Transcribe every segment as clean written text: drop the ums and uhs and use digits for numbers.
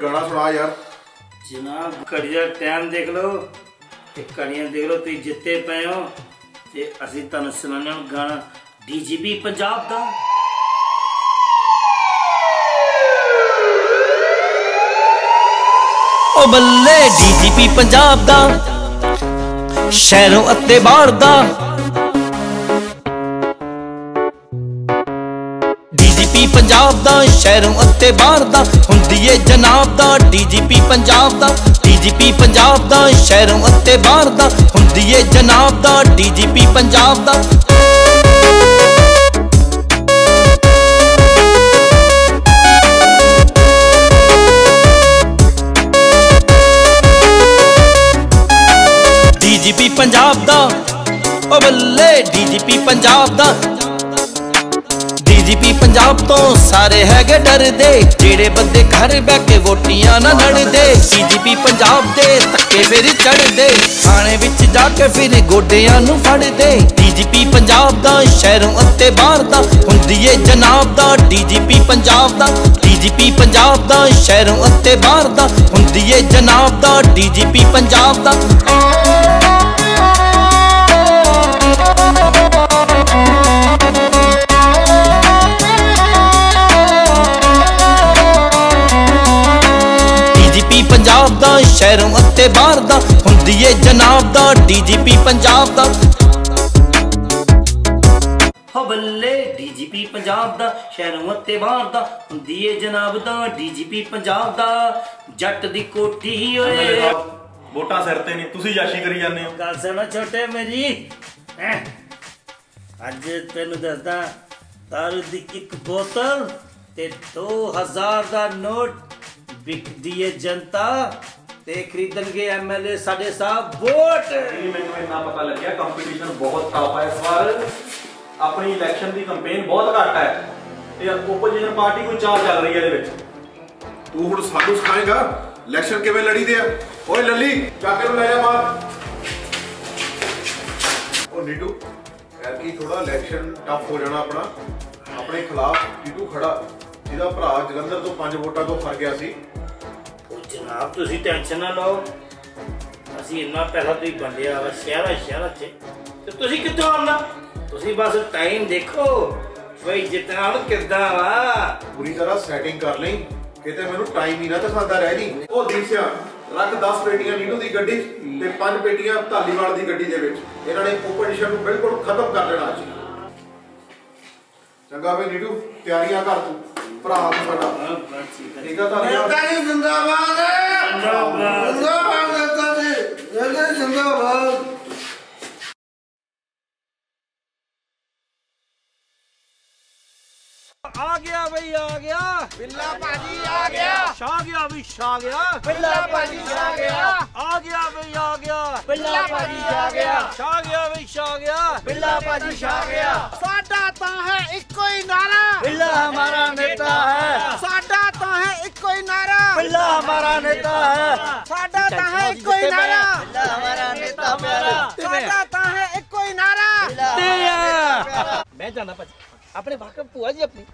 गाना सुना यार। जनाब घड़ी का टाइम देख लो ते घड़ियां देख लो, तुम जिते पे हो ते असीं तुहानूं सुनाने गाना DGP पंजाब दा। ओ बल्ले DGP पंजाब दा, शहरों अते बाहर दा। DGP पंजाब दा, शहरों अते बाहर दा, हुंदी ए जनाब दा। DGP पंजाब दा, DGP पंजाब दा, शहरों अते बाहर दा, हुंदी ए जनाब दा। DGP पंजाब दा। DGP पंजाब दा, ओ बल्ले DGP पंजाब दा। DGP पंजाब तो सारे हैगे डरदे, जेड़े बंदे घर बह के वोटियां ना लड़दे। DGP पंजाब दे धक्के फिर चढ़दे, थाने विच जाके फिर गोडियां नूं फड़दे। DGP पंजाब दा, शहरों अते बाहर दा, हुंदी ए जनाब दा। DGP पंजाब दा, DGP पंजाब दा, शहरों अते बाहर दा, हुंदी ए जनाब दा। DGP पंजाब दा। DGP पंजाब दा, शहरों अते बाहर दा, हुंदी ए जनाब दा। DGP पंजाब दा। हो बल्ले DGP पंजाब दा, शहरों अते बाहर दा, हुंदी ए जनाब दा। DGP पंजाब दा। जट दी कोठी होए वोटां सिर ते नहीं, तुसीं याशी करी जांदे हो। गल सुनो छोटे मेरी, अज तेनू दसदा, दारू दी एक बोतल ते 2000 दा नोट बिकदी है जनता ते खरीदणगे MLA साडे साहब वोट। मैनूं इन्ना पता लग गया कंपीटीशन बहुत टफ है इस बार। अपनी इलेक्शन की कंपेन बहुत घट है ते ओपोजिशन पार्टी कोई चाल चल रही है ਇਹਦੇ ਵਿੱਚ। तू ਹੁਣ ਸਾਨੂੰ ਸਿਖਾਏਗਾ ਇਲੈਕਸ਼ਨ ਕਿਵੇਂ ਲੜੀਦੇ ਆ। ਓਏ ਲੱਲੀ ਜਾ ਕੇ ਲੈ ਜਾ ਬਾਹਰ। ਉਹ ਨੀਟੂ ਯਾਰ ਕੀ ਥੋੜਾ ਇਲੈਕਸ਼ਨ ਟਫ ਹੋ ਜਾਣਾ ਆਪਣਾ। ਆਪਣੇ ਖਿਲਾਫ ਨੀਟੂ ਖੜਾ, ਜਿਹਦਾ ਭਰਾ ਜਲੰਧਰ ਤੋਂ 5 ਵੋਟਾਂ ਤੋਂ ਫਰ ਗਿਆ ਸੀ। जनाब तुसी टेंशन ना लो, असी इन्ना पैसा तुसी बंदिया वा शहर च ते तुसी कित्थों आना। तुसी बस टाइम देखो भाई जितना किदा वा पूरी तरह सेटिंग कर ਲਈ ਕਿਤੇ ਮੈਨੂੰ ਟਾਈਮ ਹੀ ਨਾ ਦਿਖਾਉਂਦਾ ਰਹਿ ਜੀ। ਉਹ ਦੀਸਿਆ ਰੱਖ 10 ਪੇਟੀਆਂ ਨੀਟੂ ਦੀ ਗੱਡੀ ਤੇ 5 ਪੇਟੀਆਂ ਧਾਲੀਵਾਲ ਦੀ ਗੱਡੀ ਦੇ ਵਿੱਚ। ਇਹਨਾਂ ਨੇ ਓਪੋਜੀਸ਼ਨ ਨੂੰ ਬਿਲਕੁਲ ਖਤਮ ਕਰ ਦੇਣਾ ਅੱਜ। ਚੰਗਾ ਵੀ ਨੀਟੂ ਤਿਆਰੀਆਂ ਕਰ ਤੂੰ, ਭਰਾ ਨੂੰ ਸਾਡਾ ਠੀਕ ਆ। ਤਾਂ ਨੇਤਾ ਜੀ ਜਿੰਦਾਬਾਦ, ਜਿੰਦਾਬਾਦ ਨੇਤਾ ਜੀ, ਜਿੰਦਾਬਾਦ। आ गया भाई, आ गया बिल्ला भाजी आ गया, छा गया भाई, छा गया बिल्ला भाजी आ गया, आ गया भाई, आ गया बिल्ला भाजी आ गया, छा गया भाई, छा गया बिल्ला भाजी छा गया। साडा तां है इक्को ही नारा, बिल्ला हमारा नेता है। साडा तां है इक्को ही नारा, बिल्ला हमारा नेता है। साडा तां है इक्को ही नारा, बिल्ला हमारा नेता प्यारा। साडा तां है इक्को ही नारा। मैं जाना भाजी अपने वाकफ भूआ जी अपनी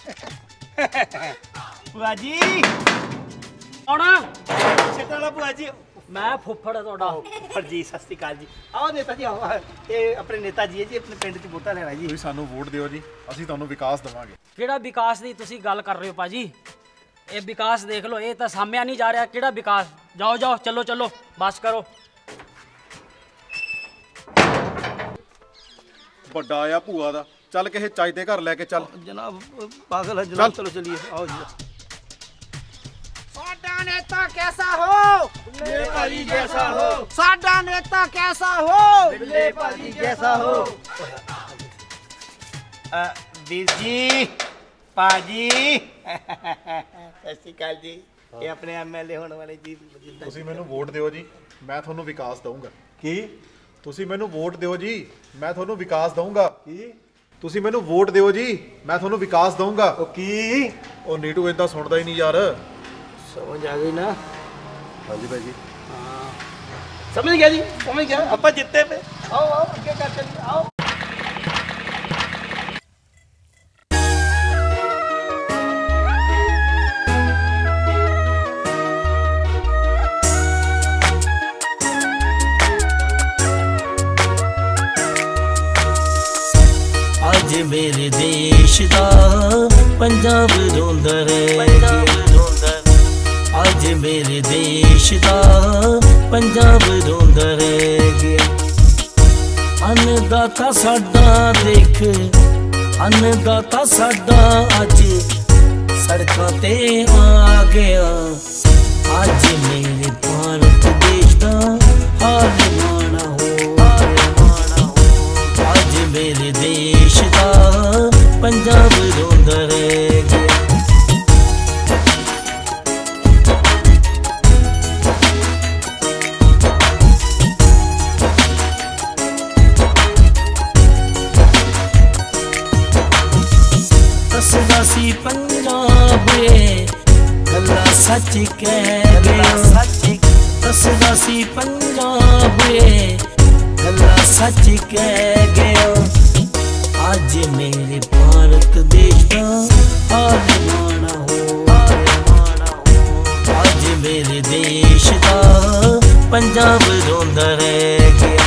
भूआ जी आना सिटाला भूआ जी। मैं फुफड़ ਤੁਹਾਡਾ ਫੁੱਫੜ ਜੀ। ਸਤਿ ਸ਼੍ਰੀ ਅਕਾਲ ਜੀ। ਆਓ ਨੇਤਾ ਜੀ ਆਓ। ਇਹ ਆਪਣੇ ਨੇਤਾ ਜੀ ਹੈ ਜੀ, ਆਪਣੇ ਪਿੰਡ 'ਚ ਵੋਟਾਂ ਲੈਣਾ ਜੀ। ਤੁਸੀਂ ਸਾਨੂੰ ਵੋਟ ਦਿਓ ਜੀ, ਅਸੀਂ ਤੁਹਾਨੂੰ ਵਿਕਾਸ ਦੇਵਾਂਗੇ। ਕਿਹੜਾ ਵਿਕਾਸ ਦੀ ਤੁਸੀਂ ਗੱਲ ਕਰ ਰਹੇ ਹੋ ਭਾਜੀ? ਇਹ ਵਿਕਾਸ ਦੇਖ ਲਓ, ਇਹ ਤਾਂ ਸਾਹਮਣੇ ਨਹੀਂ ਜਾ ਰਿਹਾ। ਕਿਹੜਾ ਵਿਕਾਸ? ਜਾਓ ਜਾਓ, ਚਲੋ ਚਲੋ, ਬਸ ਕਰੋ। ਵੱਡਾ ਆਇਆ ਭੂਆ ਦਾ, ਚੱਲ ਕਿਸੇ ਚੱਜ ਦੇ ਘਰ ਲੈ ਕੇ ਚੱਲ। जनाब पागल है जनाब, चलो चलिए आओ जी। साडा नेता कैसा हो, बिल्ले भाजी जैसा हो, साडा नेता कैसा हो, बिल्ले भाजी जैसा हो। ਵੀਰ ਜੀ ਭਾਜੀ ਸਤਿ ਸ਼੍ਰੀ ਅਕਾਲ ਜੀ। ਇਹ ਆਪਣੇ MLA ਹੋਣ ਵਾਲੇ ਜੀ। ਤੁਸੀਂ ਮੈਨੂੰ ਵੋਟ ਦਿਓ ਜੀ, ਮੈਂ ਤੁਹਾਨੂੰ ਵਿਕਾਸ ਦਊਂਗਾ। ਕੀ? ਤੁਸੀਂ ਮੈਨੂੰ ਵੋਟ ਦਿਓ ਜੀ, ਮੈਂ ਤੁਹਾਨੂੰ ਵਿਕਾਸ ਦਊਂਗਾ। ਕੀ? ਤੁਸੀਂ ਮੈਨੂੰ ਵੋਟ ਦਿਓ ਜੀ, ਮੈਂ ਤੁਹਾਨੂੰ ਵਿਕਾਸ ਦਊਂਗਾ। ਉਹ ਕੀ? ਉਹ ਨੀਟੂ ਇਦਾਂ ਸੁਣਦਾ ਹੀ ਨਹੀਂ ਯਾਰ। ਸਮਝ ਆ ਗਈ ਨਾ? ਹਾਂਜੀ ਭਾਈ ਜੀ। ਹਾਂ ਸਮਝ ਗਿਆ ਜੀ, ਸਮਝ ਗਿਆ। ਆਪਾਂ ਜਿੱਤੇ ਪਏ। ਆਓ ਆਓ ਅੱਗੇ ਕਰ ਚੱਲੀਏ, ਆਓ। मेरे देश दा पंजाब रोंदा रह गया। अज मेरे देश दा पंजाब रोंदा रह गया। अन्नदाता साडा देख, अन्नदाता साडा अज सड़कां ते आ गया। अज मेरे भारत देश दा हाल माड़ा हो गया। अज मेरे देश दा पंजाब रोंदा रह गया। दसदा सी पंजाब गल्ला सच कह गया। दसदा सी पंजाब गल्ला सच कह गया। अज मेरे भारत देश दा हाल माड़ा हो। अज मेरे देश दा पंजाब रोंदा रह गया।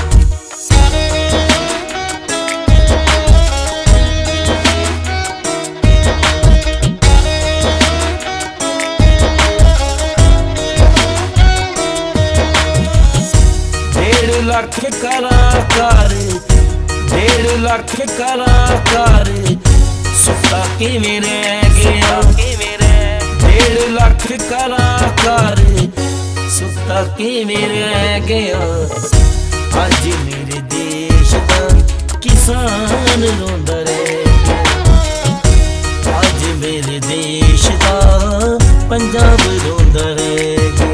लाख कलाकार, 1.5 लाख कलाकार सुता किवें रह गया। 1.5 लाख कलाकार सुता किवें रह गया। अज मेरे देश दा किसान रोंदा रह गया। अज मेरे देश दा पंजाब रोंदा रह गया।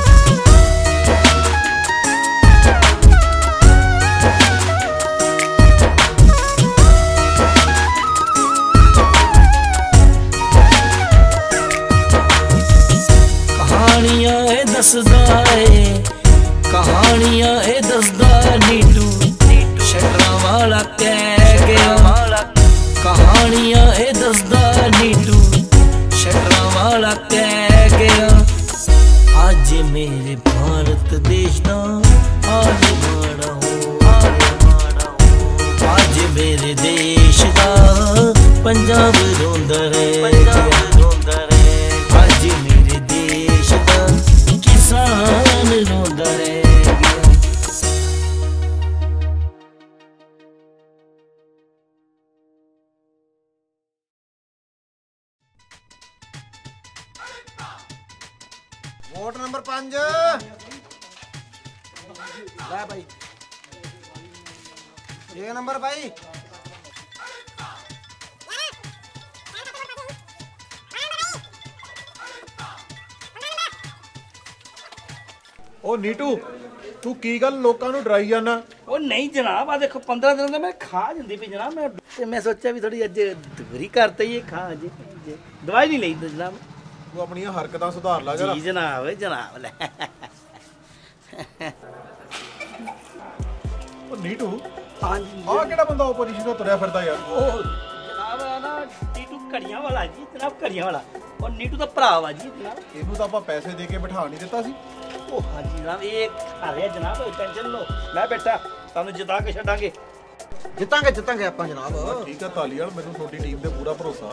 दसदा है कहानियां ए दसदा नीटू शटरा वाला कह गया। कहानियां ए दसदा नीटू शटरा वाला कह गया। अज मेरे भारत देश दा हाल माड़ा हो। अज मेरे देश दा पंजाब रोंदा रह गया। अज मेरे देश दा किसान रोंदा रह गया। वोट नंबर 5 ले भाई। 1 नंबर भाई। ओ नीटू तू की गल लोकां नूं डराई जाना? ਉਹ ਨਹੀਂ ਜਨਾਬ, ਆ ਦੇਖੋ 15 ਦਿਨ ਦਾ ਮੈਂ ਖਾ ਜਾਂਦੀ ਪਈ ਜਨਾਬ। ਮੈਂ ਸੋਚਿਆ ਵੀ ਥੋੜੀ ਅੱਜ ਦੂਰੀ ਕਰਤੇ ਇਹ ਖਾ ਜੇ ਦਵਾਈ ਨਹੀਂ ਲਈ ਜਨਾਬ। ਤੂੰ ਆਪਣੀਆਂ ਹਰਕਤਾਂ ਸੁਧਾਰ ਲਾ ਜਰਾ। ਜੀ ਜਨਾਬ, ਜਨਾਬ ਲੈ। ਉਹ ਨੀਟੂ ਹਾਂਜੀ ਆਹ ਕਿਹੜਾ ਬੰਦਾ ਓਪੋਜੀਸ਼ਨ ਤੋਂ ਤੁਰਿਆ ਫਿਰਦਾ ਯਾਰ? ਉਹ ਜਨਾਬ ਆ ਨਾ ਨੀਟੂ ਘੜੀਆਂ ਵਾਲਾ ਜੀ ਜਨਾਬ, ਘੜੀਆਂ ਵਾਲਾ। ਉਹ ਨੀਟੂ ਦਾ ਭਰਾ ਵਾ ਜੀ ਜਨਾਬ। ਇਹਨੂੰ ਤਾਂ ਆਪਾਂ ਪੈਸੇ ਦੇ ਕੇ ਬਿਠਾ ਨਹੀਂ ਦਿੱਤਾ ਸੀ। ਉਹ ਹਾਂਜੀ ਜਨਾਬ, ਇਹ ਖਾ ਰਿਹਾ ਜਨਾਬ, ਟੈਨਸ਼ਨ ਲਓ। ਮੈਂ ਬੈਠਾ, ਤੁਹਾਨੂੰ ਜਿਤਾ ਕੇ ਛੱਡਾਂਗੇ। ਜਿੱਤਾਂਗੇ ਆਪਾਂ ਜਨਾਬ। ਠੀਕ ਆ ਤਾਲੀਵਾਲ, ਮੈਨੂੰ ਤੁਹਾਡੀ ਟੀਮ ਤੇ ਪੂਰਾ ਭਰੋਸਾ।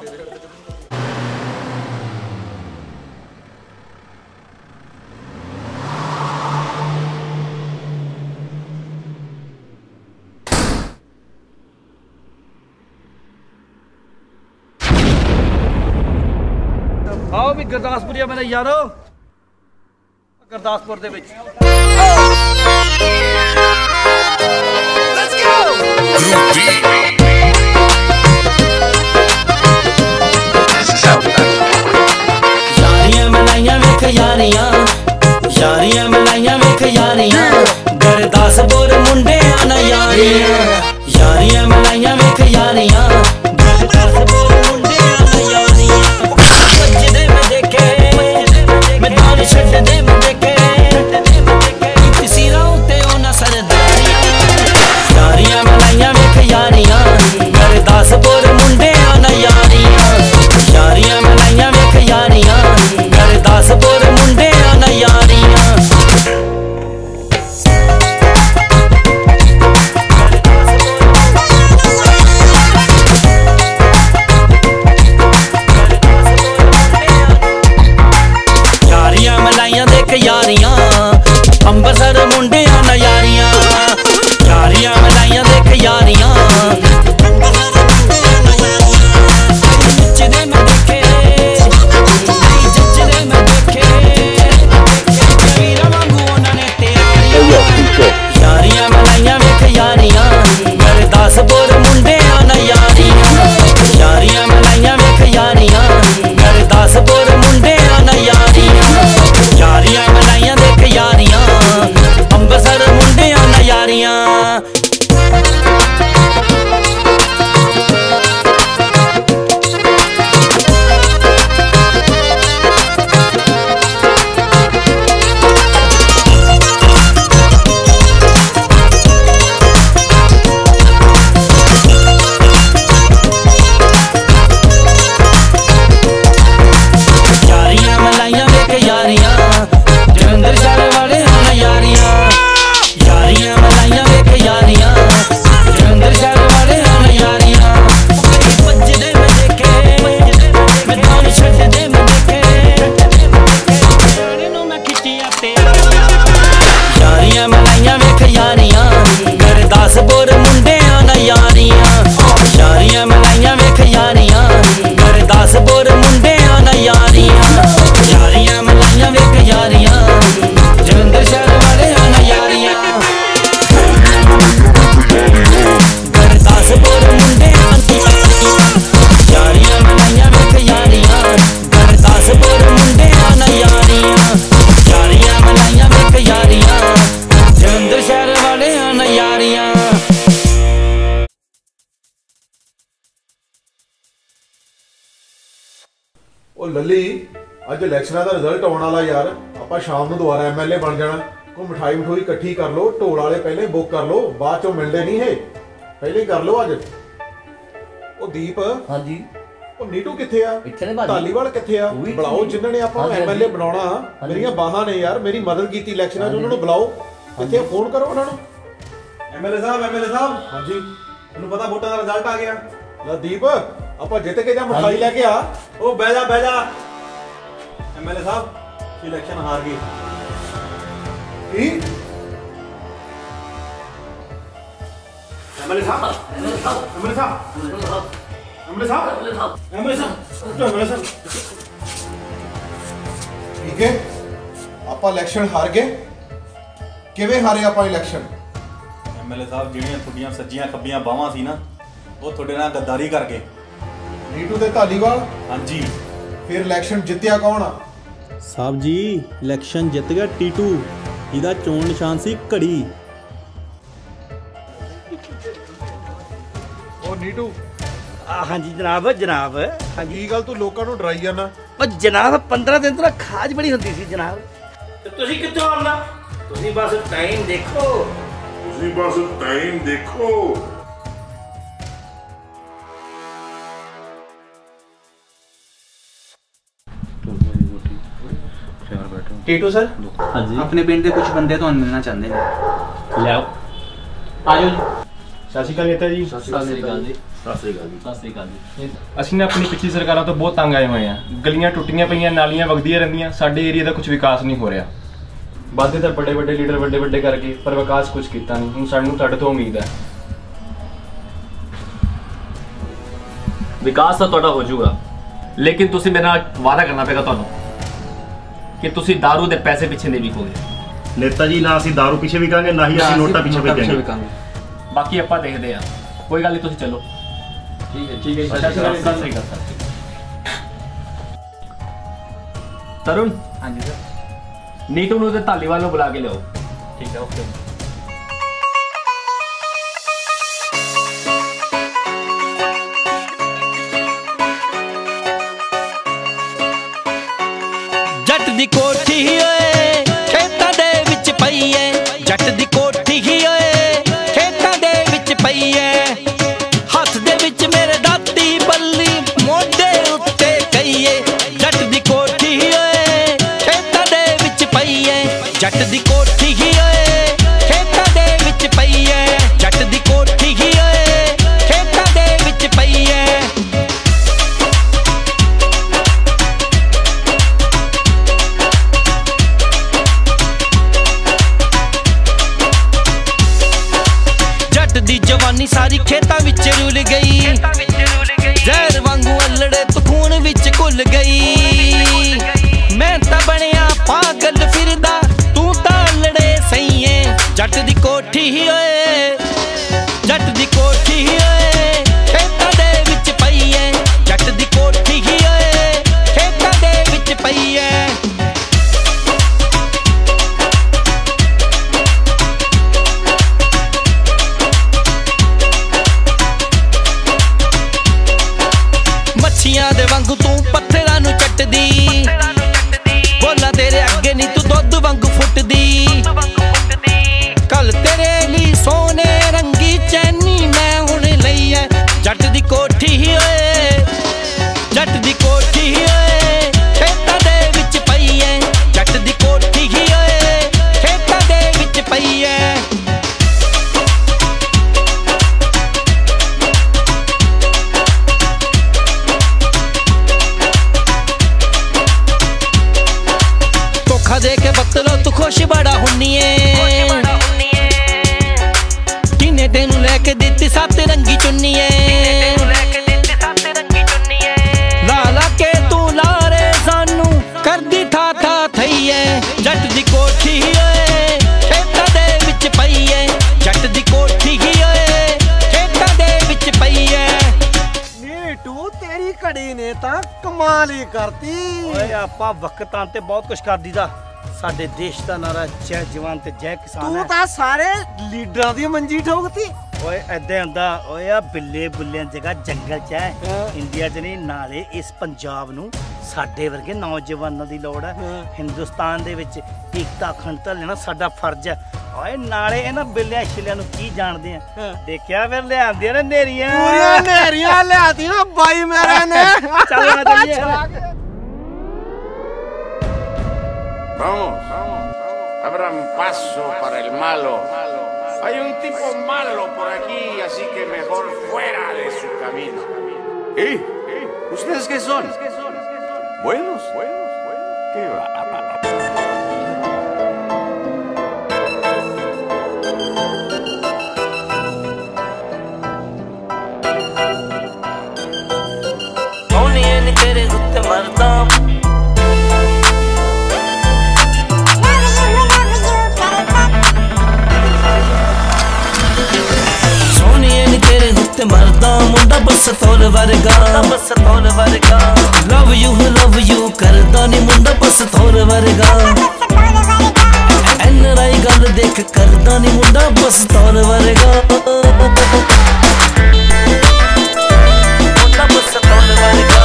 ਆਓ ਵੀ ਗੁਰਦਾਸਪੁਰੀਆ ਮੇਰੇ ਯਾਰੋ, ਗੁਰਦਾਸਪੁਰ ਦੇ ਵਿੱਚ यारियां मनाइयां वेख यारियां, यारियां मनाइयां वेख यारियां, गुरदासपुर मुंडे आना यारियां। यारियां मनाइयां वेख यारियां, गुरदासपुर मुंडे आना यारियां। बजदे मैं देखे मैदान छड्डदे मैं देखे, किसी राह ते ओना सरदारियां। यारियां मनाइयां वेख यारियां, गुरदासपुर मुंडे आना यारियां। यारियां मनाइयां वेख यारियां, गुरदासपुर मुंडे आना यारियां। ਜਲੰਧਰ ਸ਼ਹਿਰ ਵਾਲੇ ਹਨ ਯਾਰੀਆਂ ਯਾਰੀਆਂ ਮਲਾਈਆਂ ਵੇਖ ਯਾਰੀਆਂ ਜਲੰਧਰ ਸ਼ਹਿਰ ਵਾਲੇ ਹਨ ਯਾਰੀਆਂ ਭੱਜਦੇ ਮੈਂ ਦੇਖੇ ਮੈਦਾਨ ਛੱਡਦੇ ਮੈਂ ਦੇਖੇ ਨੂੰ ਮੈਂ ਖਿੱਚਿਆ ਤੇ ਯਾਰੀਆਂ ਮਲਾਈਆਂ ਵੇਖ ਯਾਰੀਆਂ ਗੁਰਦਾਸਪੁਰ ਮੁੰਡਿਆਂ ਨਾਲ ਯਾਰੀਆਂ ਯਾਰੀਆਂ ਮਲਾਈਆਂ ਵੇਖ ਯਾਰੀਆਂ ਗੁਰਦਾਸਪੁਰ ਮੁੰਡਿਆਂ ਨਾਲ ਯਾਰੀਆਂ ਯਾਰੀਆਂ ਮਲਾਈਆਂ ਵੇਖ ਯਾਰੀਆਂ ਜਲੰਧਰ ਸ਼ਹਿਰ ਵਾਲਿਆਂ ਨਾਲ ਯਾਰੀਆਂ ਗੁਰਦਾਸਪੁਰ ਮੁੰਡਿਆਂ ਨਾਲ ਯਾਰੀਆਂ ਮਲਾਈਆਂ ਵੇਖ ਯਾਰੀਆਂ ਗੁਰਦਾਸਪੁਰ ਮੁੰਡਿਆਂ ਨਾਲ ਯਾਰੀਆਂ ਯਾਰੀਆਂ ਮਲਾਈਆਂ ਵੇਖ ਯਾਰੀਆਂ ਜਲੰਧਰ ਸ਼ਹਿਰ ਵਾਲਿਆਂ ਨਾਲ ਯਾਰੀਆਂ ਉਹ ਲੱਲੀ ਅੱਜ ਇਲੈਕਸ਼ਨਾਂ ਦਾ ਰਿਜ਼ਲਟ ਆਉਣ ਵਾਲਾ ਯਾਰ ਆਪਾਂ ਸ਼ਾਮ ਨੂੰ ਦੁਬਾਰਾ ਐਮਐਲਏ ਬਣ ਜਾਣਾ ਕੋਈ ਮਠਾਈ ਇਕੱਠੀ ਕਰ ਲਓ ਢੋਲ ਵਾਲੇ ਪਹਿਲੇ ਬੁੱਕ ਕਰ ਲਓ ਬਾਅਦ ਚੋਂ ਮਿਲਦੇ ਨਹੀਂ ਇਹ ਪਹਿਲੇ ਕਰ ਲਓ ਅੱਜ ਉਹ ਦੀਪ ਹਾਂਜੀ ਉਹ ਨੀਟੂ ਕਿੱਥੇ ਆ ਇੱਥੇ ਨੇ ਭਾਜੀ ਧਾਲੀਵਾਲ ਕਿੱਥੇ ਆ ਬੁਲਾਓ ਜਿਨ੍ਹਾਂ ਨੇ ਆਪਾਂ ਨੂੰ ਐਮਐਲਏ ਬਣਾਉਣਾ ਮੇਰੀਆਂ ਬਾਹਾਂ ਨੇ ਯਾਰ ਮੇਰੀ ਮਦਦ ਕੀਤੀ ਇਲੈਕਸ਼ਨਾਂ 'ਚ ਉਹਨਾਂ ਨੂੰ ਬੁਲਾਓ ਕਿੱਥੇ ਫੋਨ ਕਰੋ ਉਹਨਾਂ ਨੂੰ ਐਮਐਲਏ ਸਾਹਿਬ ਹਾਂਜੀ ਤੁਹਾਨੂੰ ਪਤਾ ਵੋਟਾਂ ਦਾ ਰਿਜ਼ਲਟ ਆ ਗਿਆ ਲੈ ਦੀਪ ਆਪਾਂ ਜਿੱਤ ਕੇ ਜਾਂ ਮਠਾਈ ਲੈ ਕੇ ਆ ਉਹ ਬਹਿ ਜਾ ਐਮਐਲਏ ਸਾਹਿਬ ਇਲੈਕਸ਼ਨ ਹਾਰ ਗਏ ਕੀ ਐਮਐਲਏ ਸਾਹਿਬ ਠੀਕ ਹੈ ਆਪਾਂ ਇਲੈਕਸ਼ਨ ਹਾਰ ਗਏ ਕਿਵੇਂ ਹਾਰੇ ਆਪਾਂ ਇਲੈਕਸ਼ਨ ਐਮਐਲਏ ਸਾਹਿਬ ਜਿਹੜੀਆਂ ਤੁਹਾਡੀਆਂ ਸੱਜੀਆਂ ਖੱਬੀਆਂ ਬਾਹਾਂ ਸੀ ਨਾ ਉਹ ਤੁਹਾਡੇ ਨਾਲ ਗੱਦਾਰੀ ਕਰ ਗਏ ਨੀਟੂ ਤੇ ਧਾਲੀਵਾਲ ਹਾਂਜੀ ਫਿਰ ਇਲੈਕਸ਼ਨ ਜਿੱਤਿਆ ਕੌਣ ਆ ਸਾਹਿਬ ਜੀ ਇਲੈਕਸ਼ਨ ਜਿੱਤ ਗਿਆ ਟੀਟੂ ਜਿਹਦਾ ਚੋਣ ਨਿਸ਼ਾਨ ਸੀ ਘੜੀ ਉਹ ਨੀਟੂ ਹਾਂਜੀ ਜਨਾਬ ਕੀ ਗੱਲ ਤੂੰ ਲੋਕਾਂ ਨੂੰ ਡਰਾਈ ਜਾਂਦਾ ਉਹ ਜਨਾਬ 15 ਦਿਨ ਤੋਂ ਖਾਜ ਬੜੀ ਹੁੰਦੀ ਸੀ ਜਨਾਬ ਤੇ ਤੁਸੀਂ ਕਿੱਥੋਂ ਆਉਣਾ ਤੁਸੀਂ ਬਸ ਟਾਈਮ ਦੇਖੋ टीटू सर हाँ जी अपने पिंड के कुछ बंदे तो मिलना चाहते हैं ले आओ आ जाओ जी ਸਤਿ ਸ਼੍ਰੀ ਅਕਾਲ ਨੇਤਾ ਜੀ ਅਸੀਂ ਨਾ ਆਪਣੀ ਪਿਛਲੀ ਸਰਕਾਰਾਂ ਤੋਂ ਬਹੁਤ ਤੰਗ ਆਏ ਹੋਏ ਆ ਗਲੀਆਂ ਟੁੱਟੀਆਂ ਪਈਆਂ ਨਾਲੀਆਂ ਵਗਦੀਆਂ ਰਹਿੰਦੀਆਂ ਸਾਡੇ ਏਰੀਆ ਦਾ ਕੁਝ ਵਿਕਾਸ ਨਹੀਂ ਹੋ ਰਿਹਾ ਵਾਅਦੇ ਤਾਂ ਵੱਡੇ ਵੱਡੇ ਲੀਡਰ ਵੱਡੇ ਕਰਕੇ ਪਰ ਵਿਕਾਸ ਕੁਝ ਕੀਤਾ ਨਹੀਂ ਹੁਣ ਸਾਨੂੰ ਤੁਹਾਡੇ ਤੋਂ ਉਮੀਦ ਹੈ ਵਿਕਾਸ ਤਾਂ ਤੁਹਾਡਾ ਹੋ ਜਾਊਗਾ ਲੇਕਿਨ ਤੁਸੀਂ ਮੇਰੇ ਨਾਲ ਵਾਅਦਾ ਕਰਨਾ ਪਏਗਾ ਤੁਹਾਨੂੰ ਕਿ ਤੁਸੀਂ दारू ਦੇ ਪੈਸੇ ਪਿੱਛੇ ਨਹੀਂ ਵਿਕੋਗੇ ਨੇਤਾ ਜੀ ਨਾ ਅਸੀਂ दारू ਪਿੱਛੇ ਵਿਕਾਂਗੇ ਨਾ ਹੀ ਅਸੀਂ ਨੋਟਾਂ ਪਿੱਛੇ ਵਿਕਾਂਗੇ ਬਾਕੀ ਆਪਾਂ ਦੇਖਦੇ ਆ ਕੋਈ ਗੱਲ ਨਹੀਂ ਤੁਸੀਂ ਚੱਲੋ ਠੀਕ ਹੈ ਸਤਿ ਸ਼੍ਰੀ ਅਕਾਲ ਤਰੁਣ ਹਾਂਜੀ सर ਨੀਟੂ ਨੂੰ ਤੇ ਧਾਲੀਵਾਲ ਨੂੰ ਬੁਲਾ ਕੇ ਲਿਆਓ ठीक है ओके ਜੱਟ ਦੀ ਕੋਠੀ ਓਏ ਖੇਤਾਂ ਦੇ ਵਿੱਚ ਪਈ ਏ ਜੱਟ ਦੀ ਕੋਠੀ ਓਏ ਖੇਤਾਂ ਦੇ ਵਿੱਚ ਪਈ ਏ ਹੱਥ ਦੇ ਵਿੱਚ ਮੇਰੇ ਦਾਤੀ ਬੱਲੀ ਮੋਢੇ ਉੱਤੇ ਕਈਏ ਜੱਟ ਦੀ ਕੋਠੀ ਓਏ ਖੇਤਾਂ ਦੇ ਵਿੱਚ ਪਈ ਏ ਜੱਟ ਦੀ ਕੋਠੀ ਓਏ ਖੇਤਾਂ ਦੇ ਵਿੱਚ ਪਈ ਏ ਜੱਟ ਦੀ ਕੋਠੀ ਓਏ ਖੇਤਾਂ ਦੇ ਵਿੱਚ ਪਈ ਏ ਦੀ ਜਵਾਨੀ ਸਾਰੀ ਖੇਤਾਂ ਵਿੱਚ ਰੁਲ ਗਈ ਜ਼ਹਿਰ ਵਾਂਗੂ ਅਲੜੇ ਤੂੰ ਖੂਨ ਵਿੱਚ ਘੁਲ ਗਈ ਮੈਂ ਤਾਂ ਬਣਿਆ ਪਾਗਲ ਫਿਰਦਾ ਤੂੰ ਤਾਂ ਅਲੜੇ ਸਈਏ ਜੱਟ ਦੀ ਕੋਠੀ ਓਏ ਜੱਟ ਦੀ ਕੋਠੀ ਓਏ ਖੇਤਾਂ ਦੇ ਵਿੱਚ ਪਈ ਏ ਜੱਟ ਦੀ ਕੋਠੀ ਓਏ ਖੇਤਾਂ ਦੇ ਵਿੱਚ ਪਈ ਏ ਮੱਛੀਆਂ ਦੇ ਵਾਂਗੂ ਤੂੰ ਪੱਥਰਾਂ ਨੂੰ ਚੱਟਦੀ ਬੋਲਾਂ ਤੇਰੇ ਅੱਗੇ ਨਹੀਂ ਤੂੰ ਦੁੱਧ ਵਾਂਗੂ ਫੁੱਟਦੀ ਕੱਲ ਤੇਰੇ ਲਈ बदलो तू खुश बड़ा हुन्नी है किने तेनू लेके दित्ती सत रंगी चुन्नी है ला के तू लारे सानू कर दी था थई है जट दी कोठी है खेतां दे विच पई है जट दी कोठी है खेतां दे विच पई है नीटू तेरी घड़ी ने तां कमाल ही करती ਓਏ ਆਪਾਂ ਵਕਤਾਂ ਤੇ ਬਹੁਤ ਕੁਝ ਕਰ ਦੀਦਾ ਸਾਡੇ ਦੇਸ਼ ਦਾ ਨਾਰਾ ਜੈ ਜਵਾਨ ਤੇ ਜੈ ਕਿਸਾਨ ਤੂੰ ਹੈ ਤਾਂ ਸਾਰੇ ਲੀਡਰਾਂ ਦੀ ਮੰਜੀ ਠੋਕਤੀ ਓਏ ਐਦਾਂ ਹੁੰਦਾ ਓਏ ਆ ਬਿੱਲੇ ਬੁੱਲਿਆਂ ਜਗ੍ਹਾ ਜੰਗਲ ਚ ਹੈ ਇੰਡੀਆ ਚ ਨਹੀਂ ਨਾਲੇ ਇਸ ਪੰਜਾਬ ਨੂੰ ਸਾਡੇ ਵਰਗੇ ਨੌਜਵਾਨਾਂ ਦੀ ਲੋੜ ਹੈ ਹਿੰਦੁਸਤਾਨ ਦੇ ਵਿੱਚ ਏਕਤਾ ਅਖੰਡਤਾ ਲੈਣਾ ਸਾਡਾ ਫਰਜ਼ ਹੈ ਓਏ ਨਾਲੇ ਇਹਨਾਂ ਬਿੱਲਿਆਂ ਛਿਲਿਆਂ ਨੂੰ ਕੀ ਜਾਣਦੇ ਆ ਦੇਖਿਆ ਫਿਰ ਲਿਆਂਦੀਆਂ ਨੇ ਨੇਰੀਆਂ ਪੂਰੀਆਂ ਨੇਰੀਆਂ ਲਿਆਤੀਆਂ ਬਾਈ ਮੇਰੇ ਨੇ ਚੱਲ ਨਾ ਚੱਲੀਏ Vamos, abra un paso para el malo. Hay un tipo malo por aquí, así que mejor fuera de su camino. ¿Ustedes qué son? Buenos. ¿Qué va? मरदा मुंडा बस तौल वर्गा लव यू करदा नी मुंडा बस तौल वर्गा NRI गल देख करदा नी मुंडा बस तौल वर्गा मुंडा बस तौल वर्गा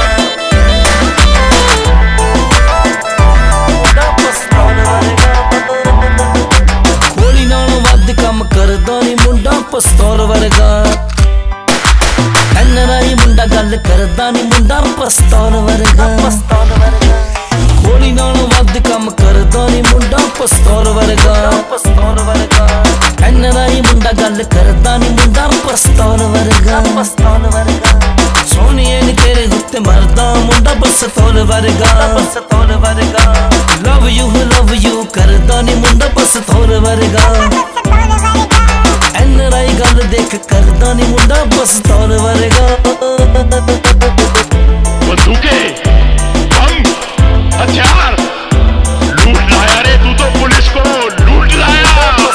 मुंडा बस तौल वर्गा खोली नालों वध कम करदा नी मुंडा पिस्तौल वर्गा NRI मुंडा गल करदा नी मुंडा पिस्तौल वर्गा खोली नालों वध कम करदा नी मुंडा पिस्तौल वर्गा NRI मुंडा गल करदा नी मुंडा पिस्तौल वर्गा सोनिए नी तेरे उत्ते मरदा मुंडा पिस्तौल वर्गा लव यू करदा नी मुंडा पिस्तौल वर्गा NRI गल देख करदा नी मुंडा पिस्तौल वर्गा बंदूकें, बम, हथियार लूट लाया रे तू तो पुलिस को लूट लाया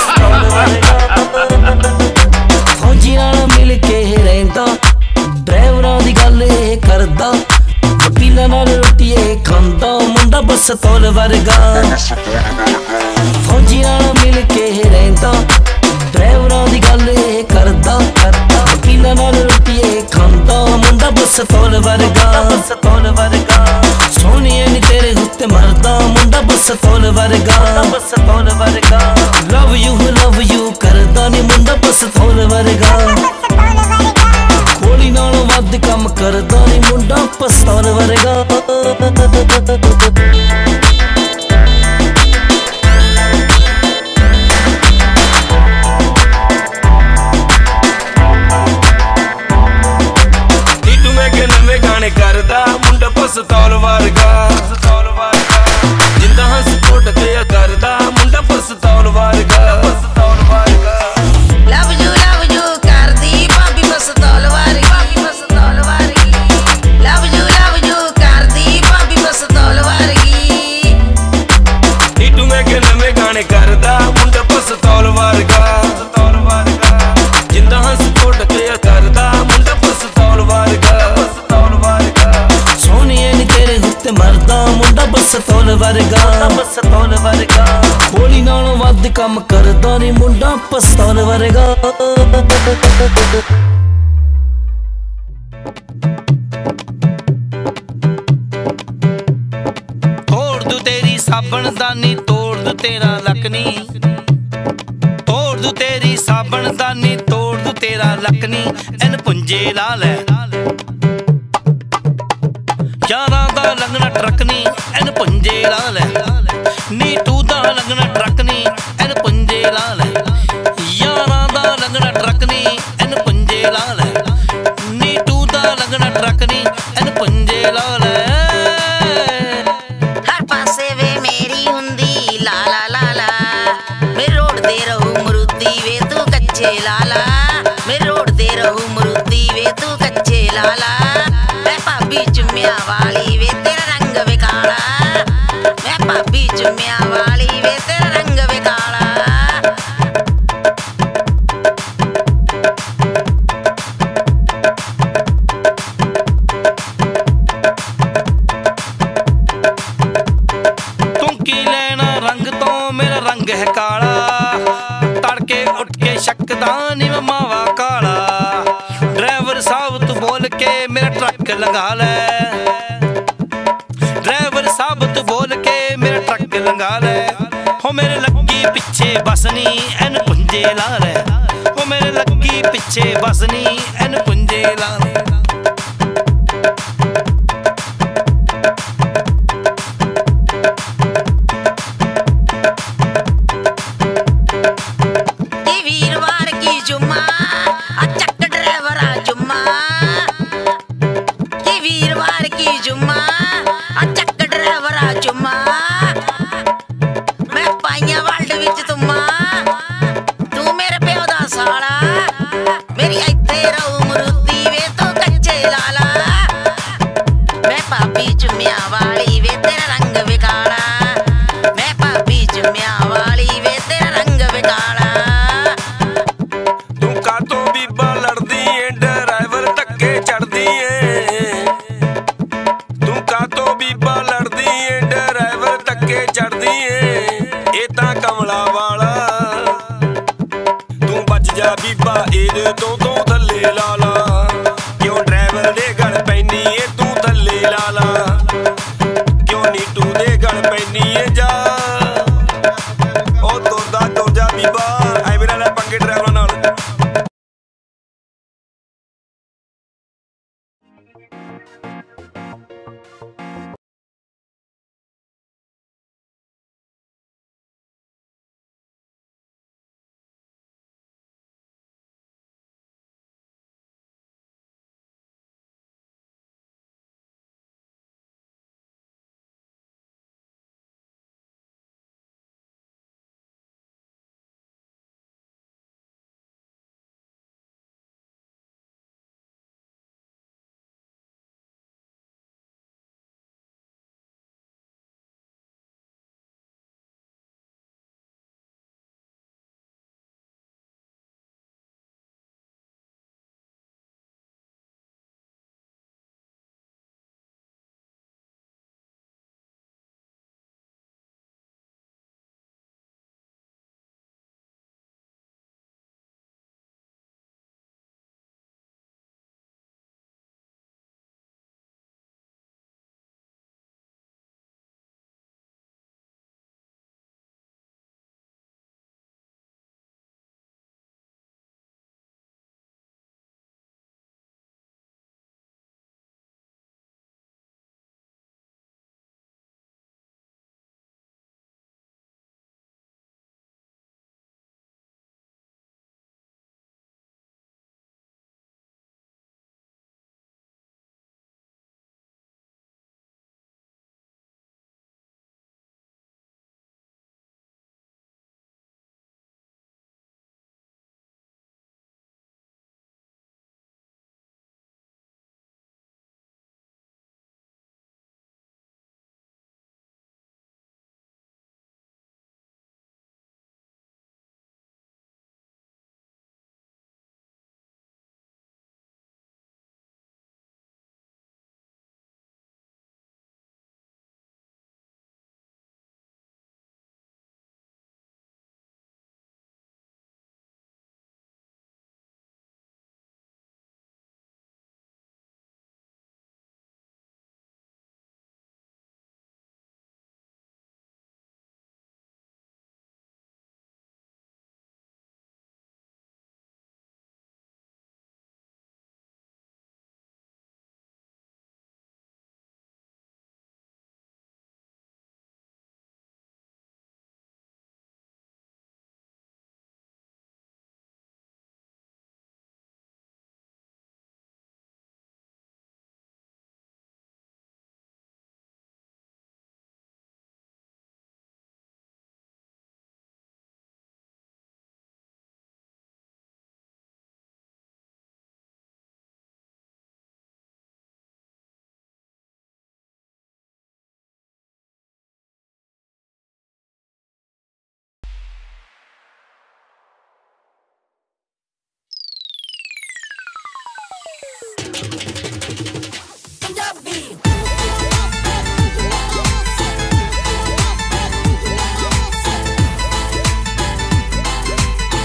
फौजी नाल मिल के रहिंदा ड्राइवरां दी गल करदा वकीलां नाल रोटी खांदा मुंडा पिस्तौल वर्गा फौजी नाल मिल के रहिंदा ड्राइवरां दी गल करदा वकीलां नाल रोटी खांदा मुंडा पिस्तौल वर्गा सोनिए नी तेरे उत्ते मरदा मुंडा पिस्तौल वर्गा लव यू करदा नी मुंडा पिस्तौल वर्गा खोली नालों वध कम करदा नी मुंडा पिस्तौल वर्गा करदा मुंडा पिस्तौल वर्गा जिंदा हंस कोट के करदा मुंडा पिस्तौल वर्गा लव यू करदी भाभी पिस्तौल वर्गी लव यू करदी भाभी पिस्तौल वर्गी नीटू में के नवे गाने करदा मुंडा पिस्तौल वर्गा जिंदा हंस कोट के करदा मुंडा पिस्तौल वर्गा मरदा मुंडा पिस्तौल वर्गा खोली नालों वध कम करदा नी मुंडा पिस्तौल वर्गा तोड़ दू तेरी साबनदानी तोड़ दू तेरा लकनी तोड़ दू तेरी साबनदानी तोड़ दू तेरा लकनी इन पुंजे ला लै यारां दा लगना ट्रकनी एन पुंजे ला लै नीटू दा लगना ट्रकनी एन पुंजे ला लै यारां दा लगना ट्रकनी एन पुंजे ला लै नीटू दा लगना ट्रकनी एन पुंजे ला लै हर पासे वे मेरी हुंदी ला ला ला लंघा लै ड्राइवर साहब तू बोल के मेरा ट्रक लंघा लै हो मेरे लक्की पिछे बस नी एन पुंजे ला लै हो मेरे लक्की पिछे बस नी एन पुंजे ला लै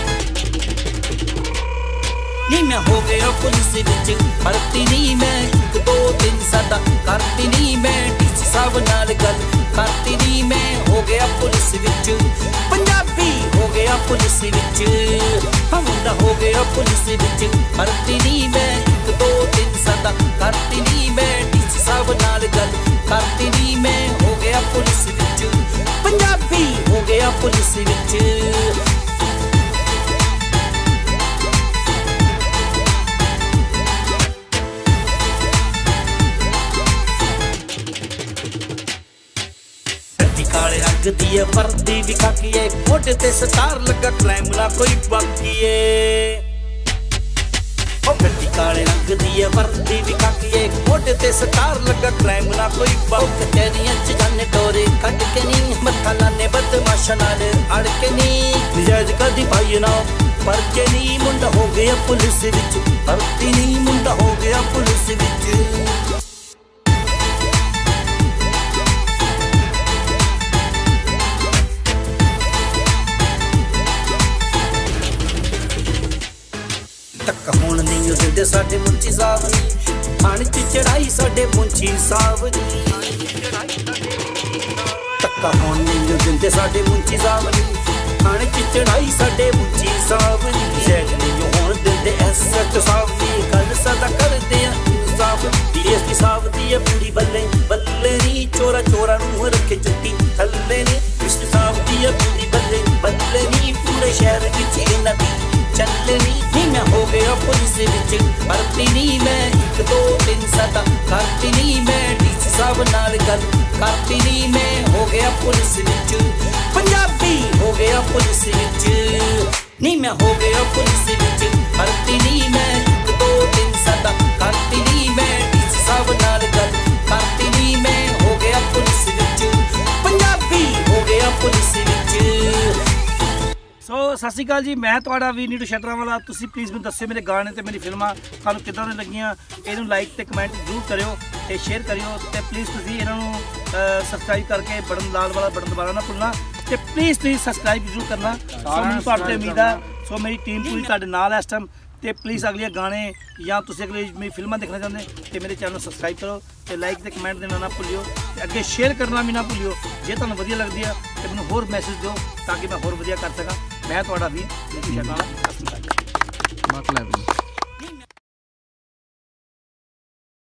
नहीं मैं हो गया पुलिस विच भर्ती नहीं मैं 1 2 3 ਸਾਡਾ ਕਰਤੀ ਨੀ ਮੈਂ ਡੀਸੀ ਸਾਹਿਬ ਨਾਲ ਗੱਲ ਕਰਤੀ ਨੀ ਮੈਂ ਹੋ ਗਿਆ ਪੁਲਿਸ ਵਿੱਚ ਪੰਜਾਬੀ ਹੋ ਗਿਆ ਪੁਲਿਸ ਵਿੱਚ ਮੁੰਡਾ ਹੋ ਗਿਆ ਪੁਲਿਸ ਵਿੱਚ ਕਰਤੀ ਨੀ ਮੈਂ 1 2 3 ਸਾਡਾ ਕਰਤੀ ਨੀ ਮੈਂ ਡੀਸੀ ਸਾਹਿਬ ਨਾਲ ਗੱਲ ਕਰਤੀ ਨੀ ਮੈਂ ਹੋ ਗਿਆ ਪੁਲਿਸ ਵਿੱਚ ਪੰਜਾਬੀ ਹੋ ਗਿਆ ਪੁਲਿਸ ਵਿੱਚ काले रंग दी वर्दी विखा के मोटे ते स्टार लगा क्राइम ना कोई बाकी गड्डी काले रंग दी वर्दी विखा के मोटे ते स्टार लगा क्राइम ना कोई बाकी तेरियां च जाने डोरे कट के नी मत्था लाने बदमाशा नाल अड़ के नी निजायज कदी पाई ना पर के नी मुंडा हो गया पुलिस विच भर्ती नी मुंडा हो गया पुलिस विच ਧੱਕਾ ਹੋਣ ਨਹੀਂ ਦਿੰਦੇ ਸਾਡੇ ਮੁੰਚੀ ਸਾਵਨੀ ਥਾਣੇ 'ਚ ਚੜਾਈ ਸਾਡੇ ਮੁੰਚੀ ਸਾਵਨੀ ਧੱਕਾ ਹੋਣ ਨਹੀਂ ਦਿੰਦੇ ਸਾਡੇ ਮੁੰਚੀ ਸਾਵਨੀ ਥਾਣੇ 'ਚ ਚੜਾਈ ਸਾਡੇ ਮੁੰਚੀ ਸਾਵਨੀ ਜੈਜ ਨਹੀਂ ਹੋਣ ਦਿੰਦੇ ਐਸਐਚ ਸਾਵਨੀ ਗੱਲ ਸਦਾ ਕਰਦੇ ਆ ਇਨਸਾਫ ਡੀਐਸਪੀ ਸਾਵਦੀ ਹੈ ਪੂਰੀ ਬੱਲੇ ਬੱਲੇ ਨੀ ਚੋਰਾ ਚੋਰਾ ਨੂੰ ਰੱਖੇ ਚੁੱਕੀ ਥੱਲੇ ਨੀ ਵਿਸ਼ਨੂੰ ਸਾਵਦੀ ਹੈ ਪੂਰੀ ਬੱਲੇ ਬੱਲੇ ਨੀ ਪੂਰੇ ਸ਼ਹਿਰ ਵਿੱਚ ਇਹਨਾਂ ਦੀ ਚੱਲੇ ਨੀ मैं हो गया पुलिस विच भर्ती नी मैं 1 2 3 सादा करती नी मैं डीसी साहब नाल गल करती नी मैं हो गया पुलिस विच पंजाबी हो गया पुलिस विच नी मैं हो गया पुलिस विच भर्ती नी मैं 1 2 3 सादा करती नी मैं डीसी साहब नाल गल करती नी मैं हो गया पुलिस विच पंजाबी हो गया पुलिस विच ਸੋ ਸਤਿ ਸ਼੍ਰੀ ਅਕਾਲ ਜੀ ਮੈਂ ਤੁਹਾਡਾ ਵੀ ਨੀਟੂ ਸ਼ਟਰਾਵਾਲਾ ਤੁਸੀਂ ਪਲੀਜ਼ ਮੈਨੂੰ ਦੱਸਿਓ ਮੇਰੇ ਗਾਣੇ ਤੇ ਮੇਰੀ ਫਿਲਮਾਂ ਤੁਹਾਨੂੰ ਕਿੱਦਾਂ ਦੀਆਂ ਲੱਗੀਆਂ ਇਹਨੂੰ ਲਾਈਕ ਤੇ ਕਮੈਂਟ ਜ਼ਰੂਰ ਕਰਿਓ ਤੇ ਸ਼ੇਅਰ ਕਰਿਓ ਤੇ ਪਲੀਜ਼ ਤੁਸੀਂ ਇਹਨਾਂ ਨੂੰ ਸਬਸਕ੍ਰਾਈਬ ਕਰਕੇ ਬਟਨ ਲਾਲ ਵਾਲਾ ਬਟਨ ਦਬਾਉਣਾ ਨਾ ਭੁੱਲਣਾ ਤੇ ਪਲੀਜ਼ ਤੁਸੀਂ ਸਬਸਕ੍ਰਾਈਬ ਜ਼ਰੂਰ ਕਰਨਾ ਸੋ ਮੈਨੂੰ ਤੁਹਾਡੇ ਤੇ ਉਮੀਦ ਆ ਸੋ ਮੇਰੀ ਟੀਮ ਪੂਰੀ ਤੁਹਾਡੇ ਨਾਲ ਹੈ ਇਸ ਟਾਈਮ ਤੇ ਪਲੀਜ਼ ਅਗਲੇ ਗਾਣੇ ਜਾਂ ਤੁਸੀਂ ਅਗਲੀ ਮੇਰੀ ਫਿਲਮਾਂ ਦੇਖਣਾ ਚਾਹੁੰਦੇ ਤੇ ਮੇਰੇ ਚੈਨਲ ਨੂੰ ਸਬਸਕ੍ਰਾਈਬ ਕਰੋ ਤੇ ਲਾਈਕ ਤੇ ਕਮੈਂਟ ਦੇਣਾ ਨਾ ਭੁੱਲਿਓ ਤੇ ਅੱਗੇ ਸ਼ੇਅਰ ਕਰਨਾ ਵੀ ਨਾ ਭੁੱਲਿਓ ਜੇ ਤੁਹਾਨੂੰ ਵਧੀਆ ਲੱਗਦੀ ਆ ਤੇ ਮੈਨੂੰ ਹੋਰ ਮੈਸੇਜ ਦਿਓ ਤਾਂ ਕਿ ਮੈਂ ਹੋਰ ਵਧੀਆ ਕਰ ਸਕਾਂ ਮੈਂ ਤੁਹਾਡਾ ਵੀ ਨੀਟੂ ਸ਼ਟਰਾਵਾਲਾ।